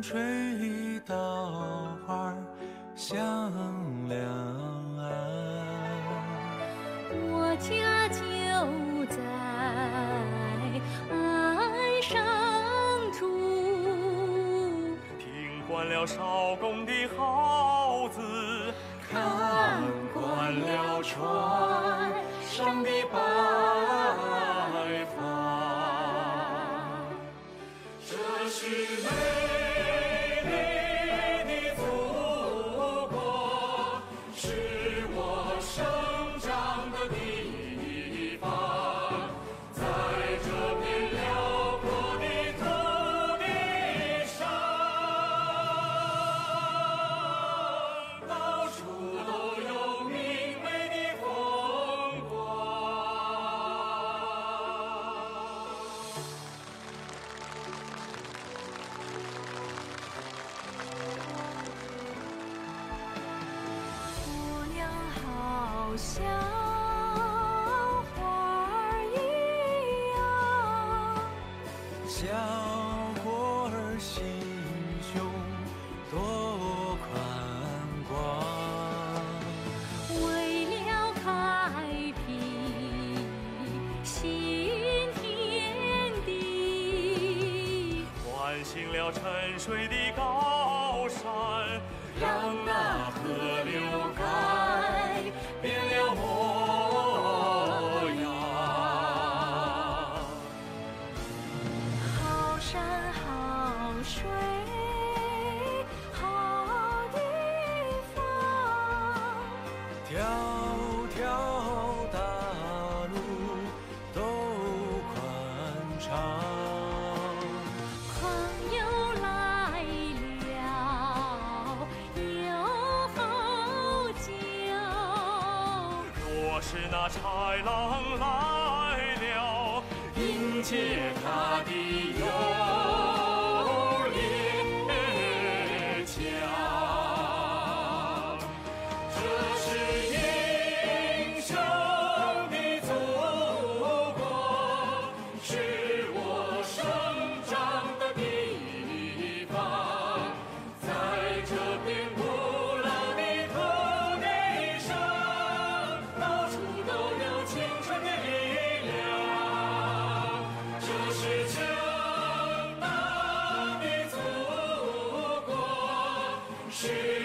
水稻花香两岸。 我家就在岸上住， 听惯了艄公的号子， 看惯了船上的白帆，这是美丽的祖国，是我生长的地方，在这片辽阔的土地上，到处都有明媚的风光。 姑娘好像花儿一样， 小伙儿心胸多宽广， 为了开辟新天地， 唤醒了沉睡的高山， 让那河流改变了模样。 好山好水好地方， 条条大路都宽敞， 朋友来了有好酒， 若是那豺狼来了， 迎接他的有列强。这是英雄的祖国，是我生长的地方，在这片古老的土地上，到处都有青春的力量。这是强大的祖国，是